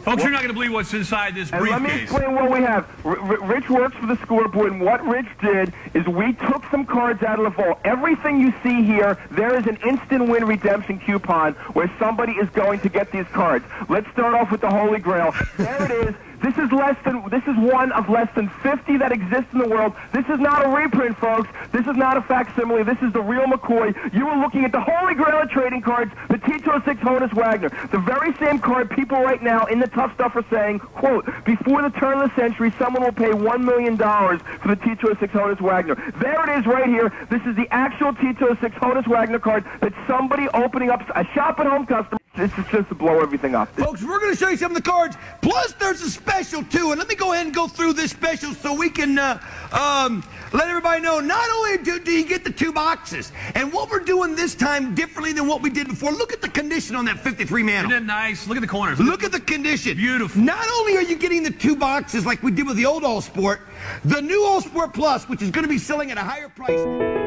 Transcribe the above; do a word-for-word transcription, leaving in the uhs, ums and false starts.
Folks, you're not going to believe what's inside this And briefcase. let me explain what we have. R R Rich works for the scoreboard, and what Rich did is we took some cards out of the vault. Everything you see here, there is an instant win redemption coupon where somebody is going to get these cards. Let's start off with the Holy Grail. There it is. This is less than. This is one of less than fifty that exist in the world. This is not a reprint, folks. This is not a facsimile. This is the real McCoy. You are looking at the Holy Grail of trading cards, the T two oh six Honus Wagner. The very same card people right now in the Tough Stuff are saying, quote, before the turn of the century, someone will pay one million dollars for the T two oh six Honus Wagner. There it is right here. This is the actual T two oh six Honus Wagner card that somebody opening up a shop at home customer. This is just to blow everything up. Folks, we're going to show you some of the cards. Plus, there's a special, too. And let me go ahead and go through this special so we can uh, um, let everybody know not only do, do you get the two boxes, and what we're doing this time differently than what we did before. Look at the condition on that fifty-three Mantle. Isn't that nice? Look at the corners. Look at the condition. Beautiful. Not only are you getting the two boxes like we did with the old All Sport, the new All Sport Plus, which is going to be selling at a higher price.